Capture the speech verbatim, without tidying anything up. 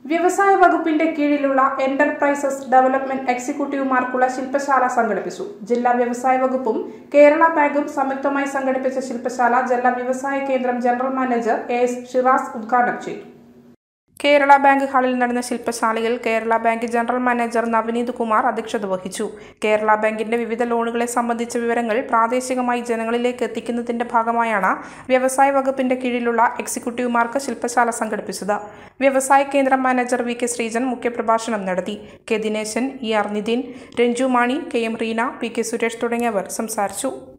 വ്യവസായ വകുപ്പിന്റെ കീഴിലുള്ള എന്റർപ്രൈസസ് ഡെവലപ്മെന്റ് എക്സിക്യൂട്ടീവുമാർക്കുള്ള ശില്പശാല സംഘടിപ്പിച്ചു. ജില്ലാ വ്യവസായ വകുപ്പും കേരള ബാങ്കും സംയുക്തമായി സംഘടിപ്പിച്ച ശില്പശാല ജില്ലാ വ്യവസായ കേന്ദ്രം general manager A S Shiraz ഉദ്ഘാടനം ചെയ്തു. കേരള ബാങ്ക് ഹാളിൽ നടന്ന ശില്പശാലയിൽ Kerala bank general manager Navneet Kumar അധ്യക്ഷത വഹിച്ചു. കേരള ബാങ്കിന്റെ വിവിധ ലോണുകളെ സംബന്ധിച്ച വിവരങ്ങൾ പ്രാദേശികമായി ജനങ്ങളിലേക്ക് എത്തിക്കുന്നതിന്റെ ഭാഗമായാണ് വ്യവസായ വകുപ്പിന്റെ കീഴിലുള്ള എക്സിക്യൂട്ടീവുമാർക്ക് ശില്പശാല സംഘടിപ്പിച്ചത്. വ്യവസായ കേന്ദ്രം മാനേജർ വി കെ ശ്രീജൻ മുഖ്യപ്രഭാഷണം നടത്തി. K Dineshan, E R Nithin, Ranju Mani, K M Reena, P K Suresh തുടങ്ങിയവർ സംസാരിച്ചു.